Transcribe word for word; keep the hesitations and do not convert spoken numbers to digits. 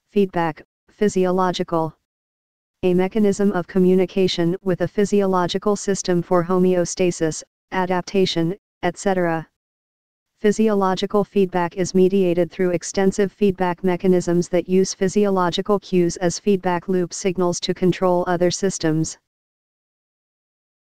Feedback, physiological. A mechanism of communication with a physiological system for homeostasis, adaptation, et cetera. Physiological feedback is mediated through extensive feedback mechanisms that use physiological cues as feedback loop signals to control other systems.